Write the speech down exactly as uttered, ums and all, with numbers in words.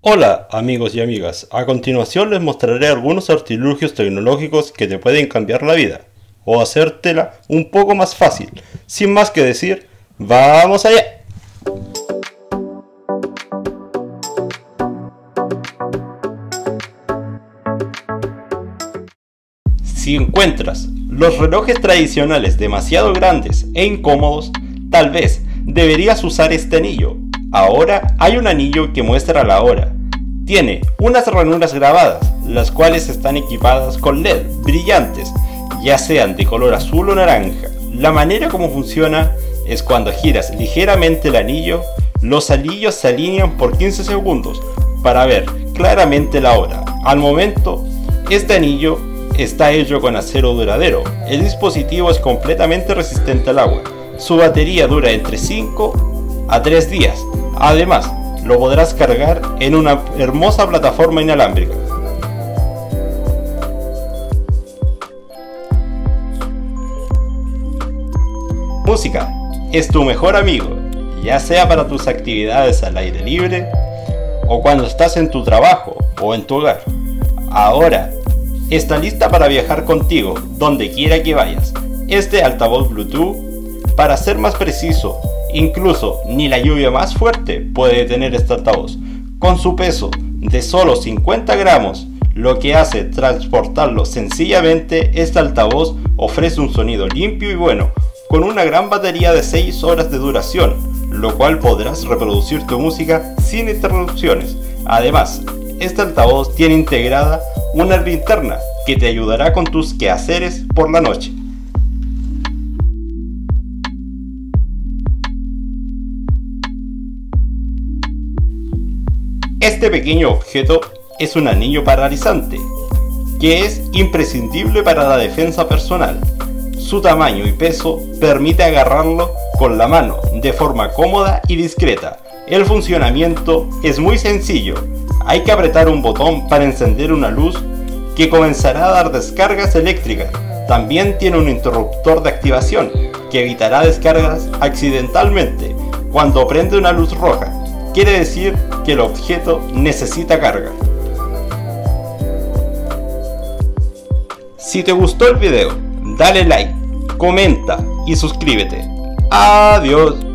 Hola amigos y amigas, a continuación les mostraré algunos artilugios tecnológicos que te pueden cambiar la vida o hacértela un poco más fácil. Sin más que decir, ¡vamos allá! Si encuentras los relojes tradicionales demasiado grandes e incómodos, tal vez deberías usar este anillo. Ahora hay un anillo que muestra la hora. Tiene unas ranuras grabadas, las cuales están equipadas con L E D brillantes, ya sean de color azul o naranja. La manera como funciona es cuando giras ligeramente el anillo, los anillos se alinean por quince segundos para ver claramente la hora. Al momento, este anillo está hecho con acero duradero. El dispositivo es completamente resistente al agua. Su batería dura entre cinco a tres días. Además, lo podrás cargar en una hermosa plataforma inalámbrica. Música es tu mejor amigo, ya sea para tus actividades al aire libre o cuando estás en tu trabajo o en tu hogar. Ahora está lista para viajar contigo donde quiera que vayas. Este altavoz Bluetooth, para ser más preciso, incluso ni la lluvia más fuerte puede detener este altavoz. Con su peso de solo cincuenta gramos, lo que hace transportarlo sencillamente, este altavoz ofrece un sonido limpio y bueno, con una gran batería de seis horas de duración, lo cual podrás reproducir tu música sin interrupciones. Además, este altavoz tiene integrada una linterna que te ayudará con tus quehaceres por la noche. Este pequeño objeto es un anillo paralizante, que es imprescindible para la defensa personal. Su tamaño y peso permite agarrarlo con la mano de forma cómoda y discreta. El funcionamiento es muy sencillo. Hay que apretar un botón para encender una luz que comenzará a dar descargas eléctricas. También tiene un interruptor de activación que evitará descargas accidentalmente cuando prende una luz roja. Quiere decir que el objeto necesita carga. Si te gustó el video, dale like, comenta y suscríbete. Adiós.